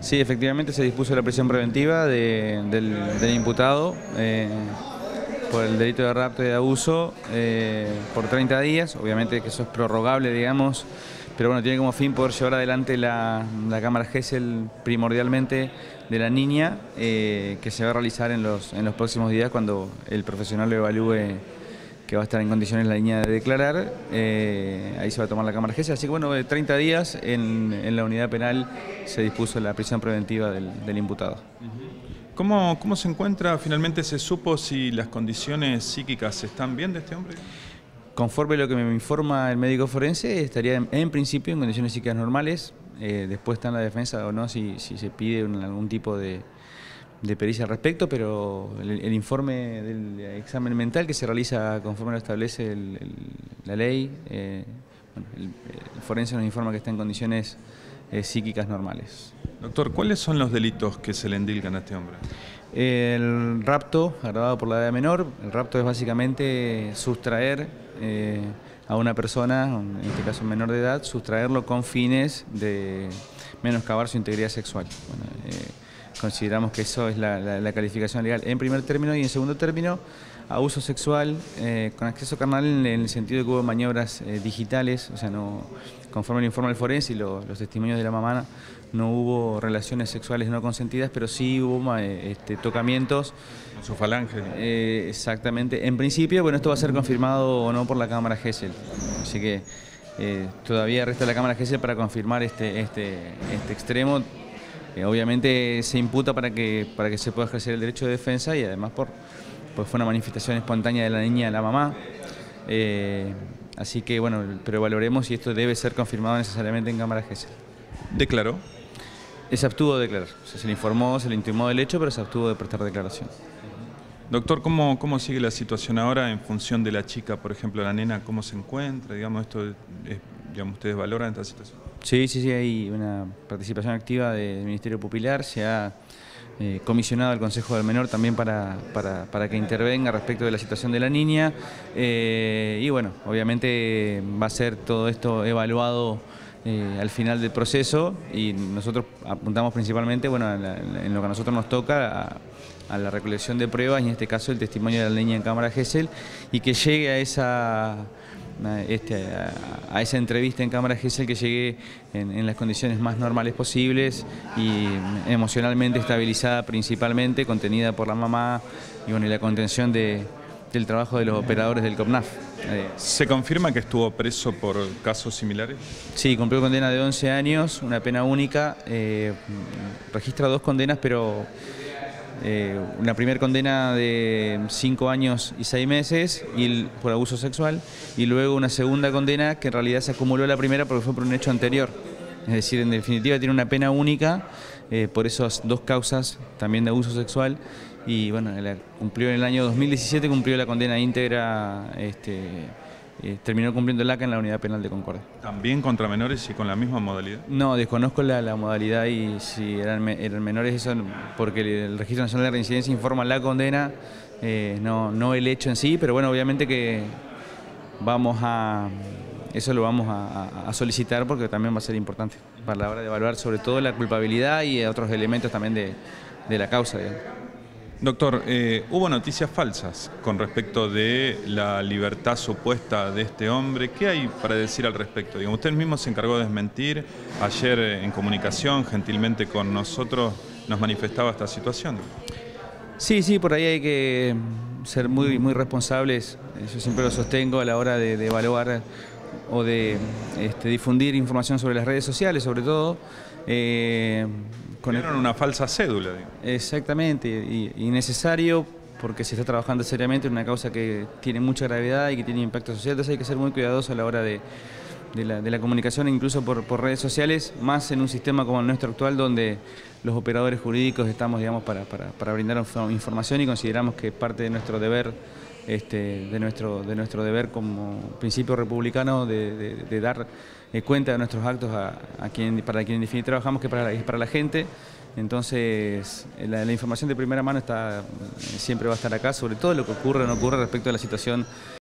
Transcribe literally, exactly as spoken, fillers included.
Sí, efectivamente se dispuso la prisión preventiva de, del, del imputado eh, por el delito de rapto y de abuso eh, por treinta días, obviamente que eso es prorrogable, digamos, pero bueno, tiene como fin poder llevar adelante la, la cámara Gesell primordialmente de la niña, eh, que se va a realizar en los, en los próximos días cuando el profesional lo evalúe que va a estar en condiciones la niña de declarar, eh, ahí se va a tomar la cámara Gesell, así que bueno, de treinta días en, en la unidad penal se dispuso la prisión preventiva del, del imputado. ¿Cómo, ¿Cómo se encuentra? Finalmente se supo si las condiciones psíquicas están bien de este hombre. Conforme a lo que me informa el médico forense, estaría en, en principio en condiciones psíquicas normales, eh, después está en la defensa o no si, si se pide un, algún tipo de... de pericia al respecto, pero el, el informe del examen mental que se realiza conforme lo establece el, el, la ley, eh, bueno, el, el forense nos informa que está en condiciones eh, psíquicas normales. Doctor, ¿cuáles son los delitos que se le endilgan a este hombre? El rapto, agravado por la edad menor. El rapto es básicamente sustraer eh, a una persona, en este caso menor de edad, sustraerlo con fines de menoscabar su integridad sexual. Bueno, eh, Consideramos que eso es la, la, la calificación legal en primer término, y en segundo término, abuso sexual eh, con acceso carnal en, en el sentido de que hubo maniobras eh, digitales, o sea, no, conforme el informe del forense y lo, los testimonios de la mamá, no hubo relaciones sexuales no consentidas, pero sí hubo eh, este, tocamientos. Con su falange. Eh, exactamente. En principio, bueno, esto va a ser confirmado o no por la cámara Gesell, así que eh, todavía resta la cámara Gesell para confirmar este, este, este extremo. Eh, obviamente se imputa para que, para que se pueda ejercer el derecho de defensa, y además por, pues fue una manifestación espontánea de la niña a la mamá. Eh, así que bueno, pero valoremos si esto debe ser confirmado necesariamente en cámara Gesell. ¿Declaró? Se abstuvo de declarar. O sea, se le informó, se le intimó del hecho, pero se abstuvo de prestar declaración. Doctor, ¿cómo, ¿cómo sigue la situación ahora en función de la chica, por ejemplo, la nena, cómo se encuentra? Digamos, esto es, digamos, ¿ustedes valoran esta situación? Sí, sí, sí, hay una participación activa del Ministerio Pupilar, se ha eh, comisionado al Consejo del Menor también para, para, para que intervenga respecto de la situación de la niña, eh, y bueno, obviamente va a ser todo esto evaluado eh, al final del proceso, y nosotros apuntamos principalmente, bueno, en, la, en lo que a nosotros nos toca, a, a la recolección de pruebas, y en este caso el testimonio de la niña en cámara Gesell, y que llegue a esa... Este, a, a esa entrevista en cámara Gesell, que llegue en, en las condiciones más normales posibles y emocionalmente estabilizada, principalmente contenida por la mamá, y bueno, y la contención de, del trabajo de los operadores del COPNAF. Eh, ¿Se confirma que estuvo preso por casos similares? Sí, cumplió condena de once años, una pena única, eh, registra dos condenas, pero Eh, una primera condena de cinco años y seis meses y el, por abuso sexual, y luego una segunda condena que en realidad se acumuló a la primera porque fue por un hecho anterior. Es decir, en definitiva tiene una pena única eh, por esas dos causas también de abuso sexual, y bueno, la cumplió en el año dos mil diecisiete, cumplió la condena íntegra, este, eh, terminó cumpliendo el A C A en la Unidad Penal de Concordia. ¿También contra menores y con la misma modalidad? No, desconozco la, la modalidad y si eran, eran menores, eso porque el, el Registro Nacional de Reincidencia informa la condena, eh, no, no el hecho en sí, pero bueno, obviamente que vamos a, eso lo vamos a, a solicitar porque también va a ser importante para la hora de evaluar sobre todo la culpabilidad y otros elementos también de, de la causa, digamos. Doctor, eh, hubo noticias falsas con respecto de la libertad supuesta de este hombre. ¿Qué hay para decir al respecto? Digamos, usted mismo se encargó de desmentir. Ayer en comunicación, gentilmente con nosotros, nos manifestaba esta situación. Sí, sí, por ahí hay que ser muy, muy responsables. Yo siempre lo sostengo a la hora de, de evaluar o de este, difundir información sobre las redes sociales, sobre todo. Eh, Con el... una falsa cédula. Digamos. Exactamente, y, y necesario porque se está trabajando seriamente en una causa que tiene mucha gravedad y que tiene impacto social, entonces hay que ser muy cuidadoso a la hora de, de, la, de la comunicación, incluso por, por redes sociales, más en un sistema como el nuestro actual, donde los operadores jurídicos estamos, digamos, para, para, para brindar información, y consideramos que parte de nuestro deber, este, de, nuestro, de nuestro deber como principio republicano de, de, de dar eh, cuenta de nuestros actos a, a quien, para quien en definitiva trabajamos, que para la, es para la gente. Entonces la, la información de primera mano está, siempre va a estar acá, sobre todo lo que ocurre o no ocurre respecto a la situación